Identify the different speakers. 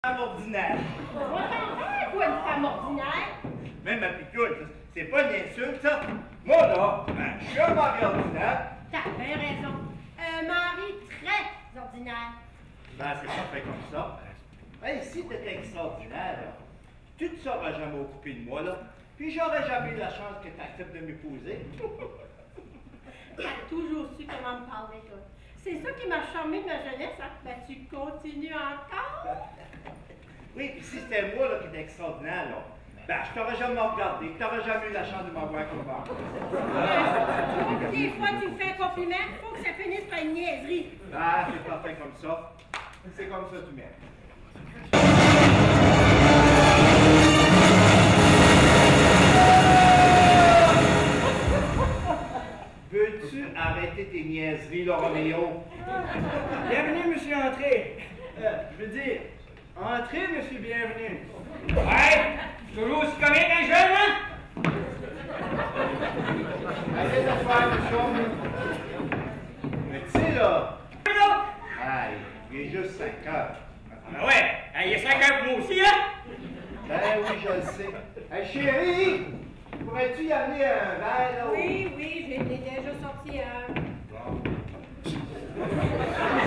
Speaker 1: Femme ordinaire.
Speaker 2: On va t'en faire, quoi, une femme ordinaire?
Speaker 1: Même ma picoule, c'est pas une insulte, ça. Moi, là, je suis un mari ordinaire.
Speaker 2: T'as bien raison. Un mari très ordinaire.
Speaker 1: Ben, c'est pas fait comme ça. Hey, si t'étais extraordinaire, là, tu te serais jamais occupé de moi, là. Puis j'aurais jamais eu la chance que t'acceptes de m'épouser.
Speaker 2: T'as toujours su comment me parler, toi. C'est ça qui m'a charmé de ma jeunesse, hein? Ben, tu continues encore?
Speaker 1: Oui, puis si c'était moi, là, qui était extraordinaire, là, ben, je t'aurais jamais regardé, tu t'aurais jamais eu la chance de m'avoir comme ça.
Speaker 2: Des fois, tu me fais un compliment, faut que ça finisse par une niaiserie.
Speaker 1: Ah, c'est pas fait comme ça. C'est comme ça, tu m'aimes. Veux-tu arrêter tes niaiseries, là, Roméo?
Speaker 3: Bienvenue, monsieur Entrée. Je veux dire, entrez, monsieur Bienvenu.
Speaker 4: Ouais, toujours aussi comique un jeune, hein?
Speaker 1: Allez t'asseoir, monsieur. Mais tu sais, là, aïe, il est juste 5 heures.
Speaker 4: Ah ben ouais, il y a 5 heures pour moi aussi, hein?
Speaker 1: Ben oui, je le sais. Hey, chérie, pourrais-tu y amener un verre, là?
Speaker 2: Oui, je l'ai déjà sorti un.
Speaker 1: Bon.